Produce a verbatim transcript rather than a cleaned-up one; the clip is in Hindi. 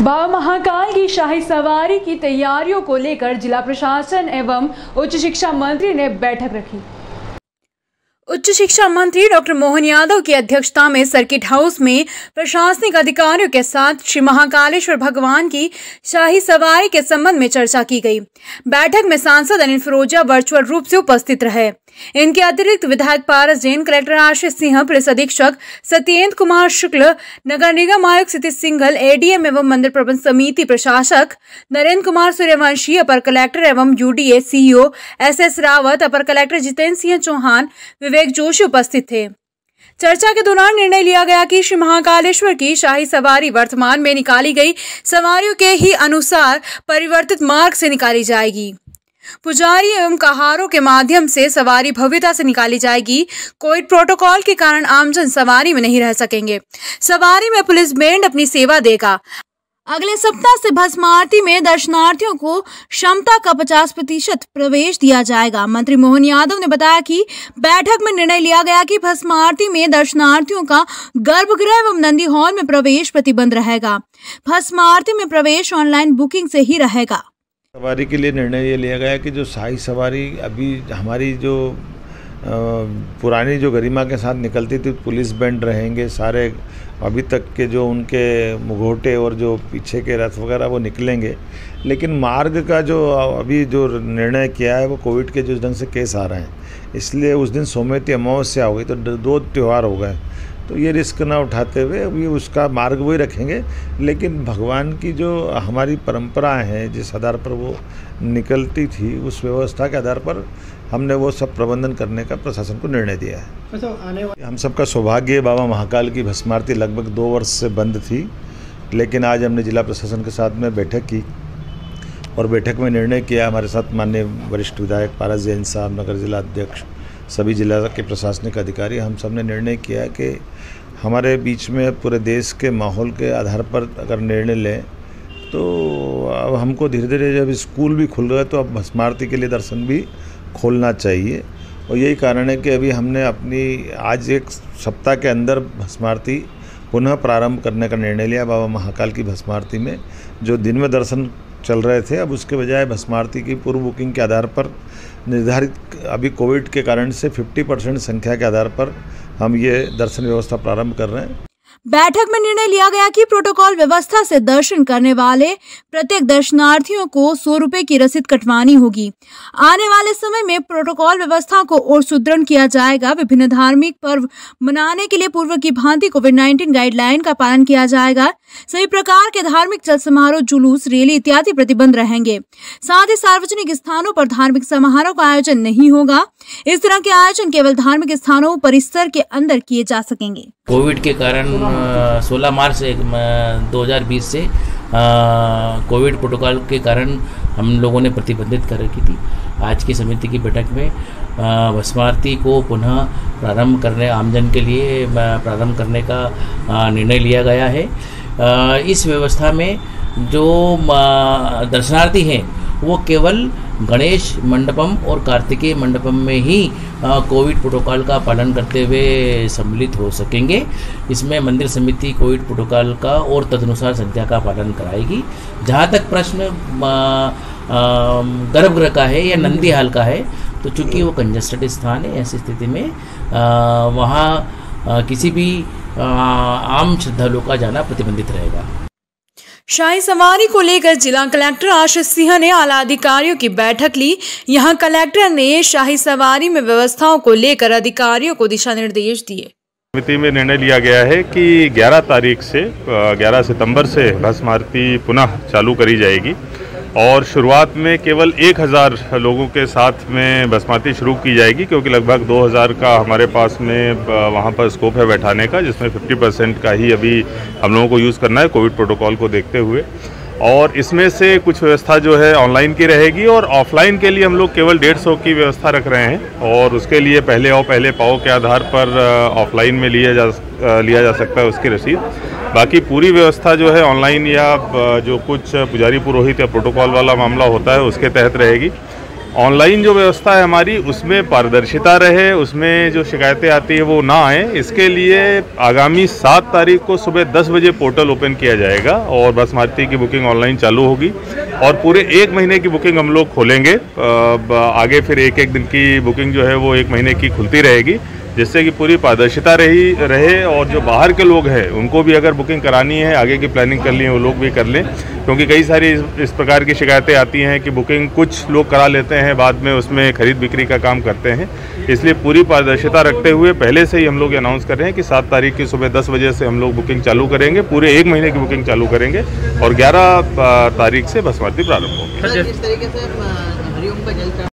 बाबा महाकाल की शाही सवारी की तैयारियों को लेकर जिला प्रशासन एवं उच्च शिक्षा मंत्री ने बैठक रखी। उच्च शिक्षा मंत्री डॉक्टर मोहन यादव की अध्यक्षता में सर्किट हाउस में प्रशासनिक अधिकारियों के साथ श्री महाकालेश्वर भगवान की शाही सवारी के संबंध में चर्चा की गई। बैठक में सांसद अनिल फिरोजिया वर्चुअल रूप से उपस्थित रहे। इनके अतिरिक्त विधायक पारस जैन, कलेक्टर आशीष सिंह, पुलिस अधीक्षक सत्येंद्र कुमार शुक्ल, नगर निगम आयुक्त सिद्धि सिंघल, एडीएम एवं मंदिर प्रबंध समिति प्रशासक नरेंद्र कुमार सूर्यवंशी, अपर कलेक्टर एवं UDA CEO S S Rawat, अपर कलेक्टर जितेंद्र सिंह चौहान, विवेक जोशी उपस्थित थे। चर्चा के दौरान निर्णय लिया गया कि श्री महाकालेश्वर की शाही सवारी वर्तमान में निकाली गई सवारियों के ही अनुसार परिवर्तित मार्ग से निकाली जाएगी। पुजारी एवं कहारों के माध्यम से सवारी भव्यता से निकाली जाएगी। कोविड प्रोटोकॉल के कारण आमजन सवारी में नहीं रह सकेंगे। सवारी में पुलिस बैंड अपनी सेवा देगा। अगले सप्ताह से भस्म आरती में दर्शनार्थियों को क्षमता का पचास प्रतिशत प्रवेश दिया जाएगा। मंत्री मोहन यादव ने बताया कि बैठक में निर्णय लिया गया कि भस्म आरती में दर्शनार्थियों का गर्भगृह एवं नंदी हॉल में प्रवेश प्रतिबंध रहेगा। भस्म आरती में प्रवेश ऑनलाइन बुकिंग से ही रहेगा। सवारी के लिए निर्णय ये लिया गया कि जो शाही सवारी अभी हमारी जो पुरानी जो गरिमा के साथ निकलती थी, पुलिस बैंड रहेंगे, सारे अभी तक के जो उनके मुखौटे और जो पीछे के रथ वगैरह वो निकलेंगे। लेकिन मार्ग का जो अभी जो निर्णय किया है वो कोविड के जिस ढंग से केस आ रहे हैं, इसलिए उस दिन सोमवती अमावस्या हो गई तो दो त्यौहार हो गए, तो ये रिस्क ना उठाते हुए अभी उसका मार्ग वही रखेंगे। लेकिन भगवान की जो हमारी परंपराएं हैं, जिस आधार पर वो निकलती थी, उस व्यवस्था के आधार पर हमने वो सब प्रबंधन करने का प्रशासन को निर्णय दिया है। अच्छा, आने वाले हम सबका सौभाग्य, बाबा महाकाल की भस्म आरती लगभग दो वर्ष से बंद थी, लेकिन आज हमने जिला प्रशासन के साथ में बैठक की और बैठक में निर्णय किया। हमारे साथ माननीय वरिष्ठ विधायक पारस जैन साहब, नगर जिला अध्यक्ष, सभी जिला के प्रशासनिक अधिकारी, हम सब ने निर्णय किया कि हमारे बीच में पूरे देश के माहौल के आधार पर अगर निर्णय लें तो अब हमको धीरे धीरे जब स्कूल भी खुल गए तो अब भस्म आरती के लिए दर्शन भी खोलना चाहिए। और यही कारण है कि अभी हमने अपनी आज एक सप्ताह के अंदर भस्म आरती पुनः प्रारंभ करने का निर्णय लिया। बाबा महाकाल की भस्म आरती में जो दिन में दर्शन चल रहे थे, अब उसके बजाय भस्म आरती की पूर्व बुकिंग के आधार पर निर्धारित अभी कोविड के कारण से पचास परसेंट संख्या के आधार पर हम ये दर्शन व्यवस्था प्रारंभ कर रहे हैं। बैठक में निर्णय लिया गया कि प्रोटोकॉल व्यवस्था से दर्शन करने वाले प्रत्येक दर्शनार्थियों को सौ रुपए की रसीद कटवानी होगी। आने वाले समय में प्रोटोकॉल व्यवस्था को और सुदृढ़ किया जाएगा। विभिन्न धार्मिक पर्व मनाने के लिए पूर्व की भांति कोविड नाइन्टीन गाइडलाइन का पालन किया जाएगा। सभी प्रकार के धार्मिक चल समारोह, जुलूस, रैली इत्यादि प्रतिबंध रहेंगे। साथ ही सार्वजनिक स्थानों पर धार्मिक समारोह का आयोजन नहीं होगा। इस तरह के आयोजन केवल धार्मिक स्थानों परिसर के अंदर किए जा सकेंगे। कोविड के कारण सोलह मार्च दो हज़ार बीस से कोविड प्रोटोकॉल के कारण हम लोगों ने प्रतिबंधित कर रखी थी। आज की समिति की बैठक में भस्म आरती को पुनः प्रारंभ करने, आमजन के लिए प्रारंभ करने का निर्णय लिया गया है। इस व्यवस्था में जो दर्शनार्थी हैं वो केवल गणेश मंडपम और कार्तिकेय मंडपम में ही कोविड प्रोटोकॉल का पालन करते हुए सम्मिलित हो सकेंगे। इसमें मंदिर समिति कोविड प्रोटोकॉल का और तदनुसार संख्या का पालन कराएगी। जहाँ तक प्रश्न गर्भगृह का है या नंदी हाल का है, तो चूँकि वो कंजस्टेड स्थान है, ऐसी स्थिति में आ, वहाँ आ, किसी भी आ, आम श्रद्धालुओं का जाना प्रतिबंधित रहेगा। शाही सवारी को लेकर जिला कलेक्टर आशीष सिंह ने आला अधिकारियों की बैठक ली। यहां कलेक्टर ने शाही सवारी में व्यवस्थाओं को लेकर अधिकारियों को दिशा निर्देश दिए। समिति में निर्णय लिया गया है कि ग्यारह तारीख से ग्यारह सितंबर से भस्म आरती पुनः चालू करी जाएगी और शुरुआत में केवल एक हज़ार लोगों के साथ में भस्म आरती शुरू की जाएगी, क्योंकि लगभग दो हज़ार का हमारे पास में वहाँ पर स्कोप है बैठाने का, जिसमें पचास परसेंट का ही अभी हम लोगों को यूज़ करना है कोविड प्रोटोकॉल को देखते हुए। और इसमें से कुछ व्यवस्था जो है ऑनलाइन की रहेगी और ऑफलाइन के लिए हम लोग केवल डेढ़ सौ की व्यवस्था रख रहे हैं और उसके लिए पहले आओ पहले पाओ के आधार पर ऑफलाइन में लिया जा लिया जा सकता है उसकी रसीद। बाकी पूरी व्यवस्था जो है ऑनलाइन या जो कुछ पुजारी पुरोहित या प्रोटोकॉल वाला मामला होता है उसके तहत रहेगी। ऑनलाइन जो व्यवस्था है हमारी उसमें पारदर्शिता रहे, उसमें जो शिकायतें आती है वो ना आए, इसके लिए आगामी सात तारीख को सुबह दस बजे पोर्टल ओपन किया जाएगा और बस मारुति की बुकिंग ऑनलाइन चालू होगी और पूरे एक महीने की बुकिंग हम लोग खोलेंगे। आगे फिर एक एक दिन की बुकिंग जो है वो एक महीने की खुलती रहेगी, जिससे कि पूरी पारदर्शिता रही रहे और जो बाहर के लोग हैं उनको भी अगर बुकिंग करानी है, आगे की प्लानिंग करनी है, वो लोग भी कर लें, क्योंकि कई सारी इस, इस प्रकार की शिकायतें आती हैं कि बुकिंग कुछ लोग करा लेते हैं, बाद में उसमें खरीद बिक्री का काम करते हैं। इसलिए पूरी पारदर्शिता रखते हुए पहले से ही हम लोग अनाउंस कर रहे हैं कि सात तारीख की सुबह दस बजे से हम लोग बुकिंग चालू करेंगे, पूरे एक महीने की बुकिंग चालू करेंगे और ग्यारह तारीख से बस मारुति प्रारंभ होगी।